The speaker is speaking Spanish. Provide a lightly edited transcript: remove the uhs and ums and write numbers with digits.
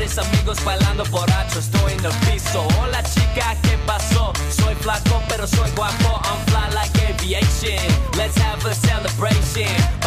mis amigos bailando borracho, estoy en el piso. Hola chica, ¿qué pasó? Soy flaco pero soy guapo, I'm fly like aviation. Let's have a celebration.